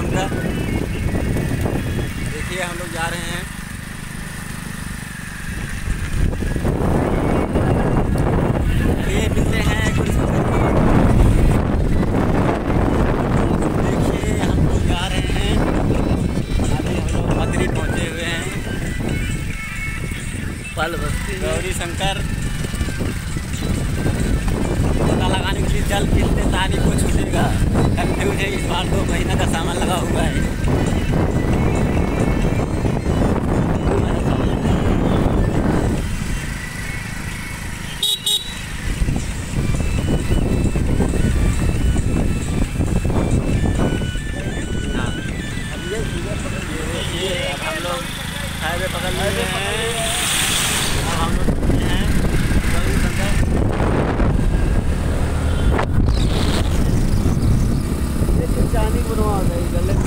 शंकर। देखिए हम लोग जा रहे हैं। ये मिलते हैं गौरी शंकर। देखिए हम लोग जा रहे हैं, अभी हम लोग मदरी पहुँचे हुए हैं। पल बस्ती गौरी शंकर पता लगाने के लिए जल कितने तारीख को छूटेगा। कंफ्यूज है इस बार, 2 महीना का सामान लगा हुआ है। ये अब हम लोग हाईवे पकड़ लिए हैं। अब हम लोग हैं गौरी शंकर। चांदी बनवा गई गलत।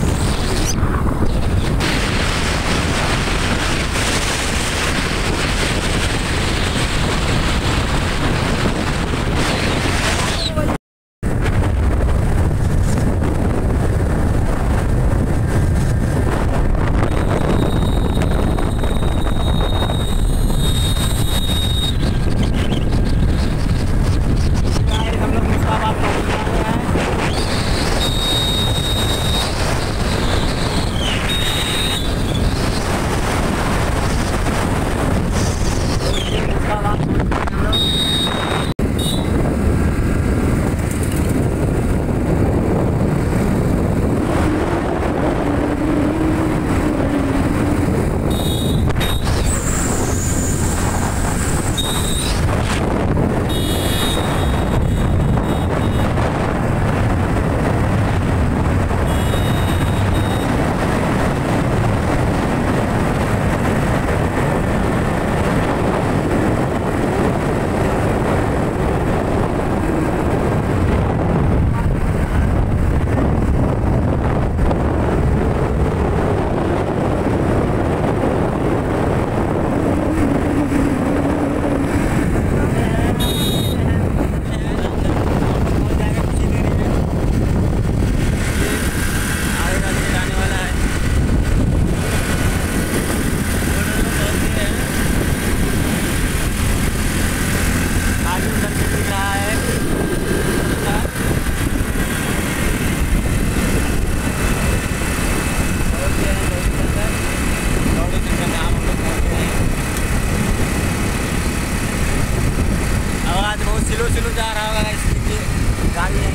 स्लो जा रहा होगा इसकी गाड़ी है।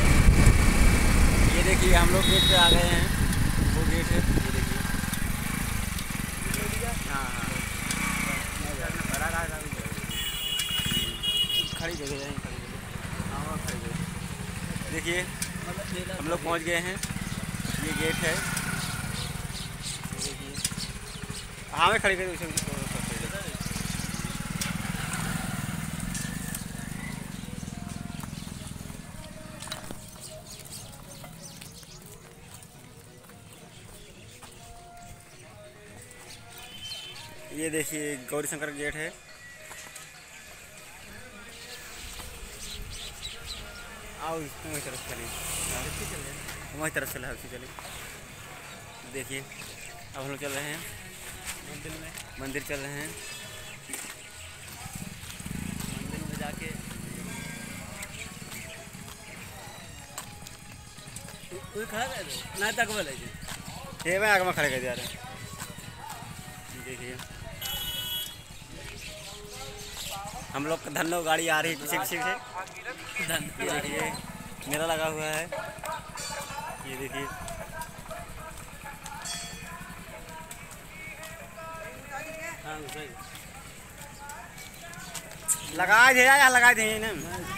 ये देखिए हम लोग गेट पे आ गए हैं। वो गेट है, ये देखिए। हाँ हाँ खड़ी जगह है, खड़ी जगह। हाँ खड़ी जगह। देखिए हम लोग पहुँच गए हैं। ये गेट है, ये देखिए। हाँ मैं खड़ी करी उसे। ये देखिए गौरी शंकर गेट है। आओ तुम्हारी तरफ चलिए, हमारी तरफ चले हल्की चलिए। देखिए अब हम लोग चल रहे हैं मंदिर चल रहे हैं। मंदिर में जाके ना तक बोले ये मैं आगे में खड़े कर जा रहे हैं। देखिए हम लोग का धन्नो गाड़ी आ रही है पीछे पीछे से। ये देखिए मेला लगा हुआ है। ये देखिए लगा दे या लगा दे ना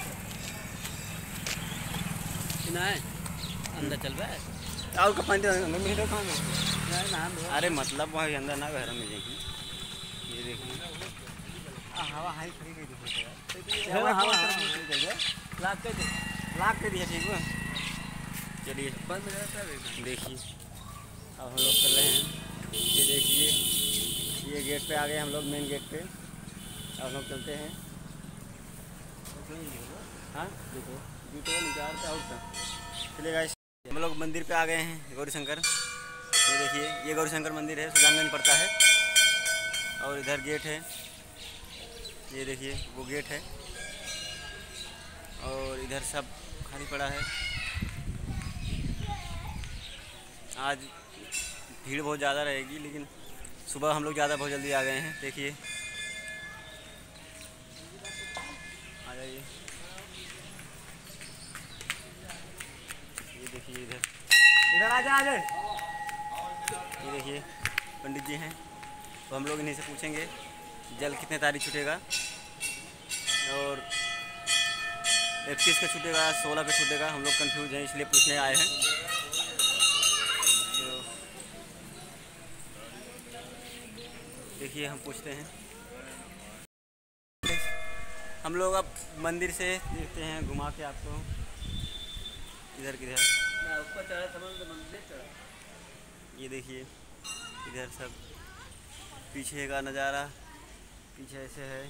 अंदर चल रहा है। और का पानी अंदर में कहाँ में? अरे मतलब वहाँ अंदर ना घर में जाएगी। ये देखिए हवा हाई खड़ी गई हवा लाख के दिया ठीक है। चलिए बंद देखिए अब हम लोग चल रहे हैं। ये देखिए ये गेट पे आ गए हम लोग, मेन गेट पे। अब हम लोग चलते हैं। हाँ जूतों निकाल के और चलिए गाइस हम लोग मंदिर पे आ गए हैं गौरी शंकर। ये देखिए, ये गौरी शंकर मंदिर है, सुजानगंज पड़ता है। और इधर गेट है, ये देखिए वो गेट है। और इधर सब खाली पड़ा है। आज भीड़ बहुत ज़्यादा रहेगी, लेकिन सुबह हम लोग बहुत जल्दी आ गए हैं। देखिए, आ जाइए। ये देखिए इधर आ जाए। ये देखिए पंडित जी हैं, तो हम लोग इन्हीं से पूछेंगे जल कितने तारीख छूटेगा, और 21 का छूटेगा, 16 का छूटेगा। हम लोग कंफ्यूज हैं, इसलिए पूछने आए हैं। तो देखिए हम पूछते हैं। हम लोग अब मंदिर से देखते हैं, घुमा के आपको इधर किधर। ये देखिए इधर सब पीछे का नज़ारा, पीछे ऐसे है।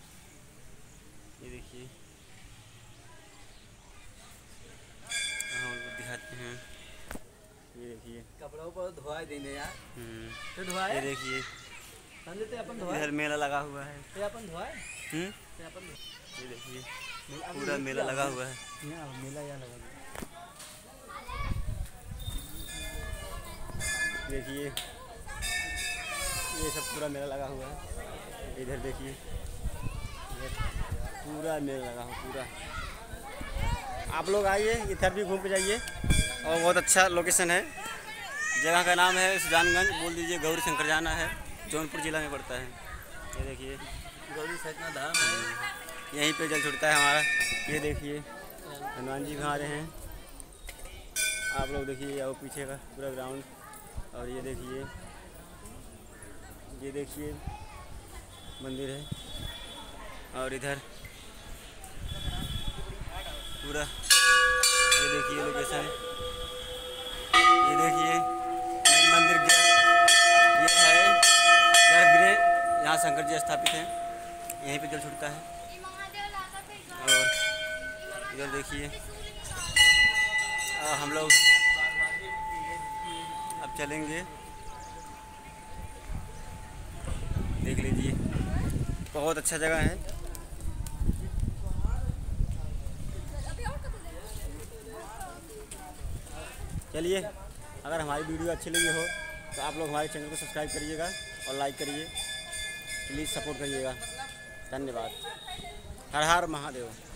ये देखिए हम लोग दिखाते हैं। ये देखिए कपड़ों पर धोआ देने यार, तो धोआ। ये देखिए अपन इधर मेला लगा हुआ है। अपन धोआ। ये देखिए पूरा मेला लगा हुआ है। मेला यहाँ लगा। देखिए ये सब पूरा मेला लगा हुआ है। इधर देखिए पूरा मेला लगा हुआ पूरा। आप लोग आइए, इधर भी घूम के जाइए, और बहुत अच्छा लोकेशन है। जगह का नाम है सुजानगंज, बोल दीजिए गौरी शंकर जाना है, जौनपुर जिला में पड़ता है। ये देखिए गौरी सतना धाम है, यहीं पे जल छूटता है हमारा। ये देखिए हनुमान जी वहाँ आ रहे हैं। आप लोग देखिए और पीछे का पूरा ग्राउंड। और ये देखिए मंदिर है। और इधर पूरा ये देखिए लोकेशन। ये देखिए मेन मंदिर ये है गर्भगृह, यहाँ शंकर जी स्थापित हैं, यहीं पे जल छूटता है। और इधर देखिए हम लोग अब चलेंगे, देख लीजिए बहुत अच्छा जगह है। चलिए, अगर हमारी वीडियो अच्छी लगी हो तो आप लोग हमारे चैनल को सब्सक्राइब करिएगा और लाइक करिए, प्लीज़ सपोर्ट करिएगा। धन्यवाद। हर हर महादेव।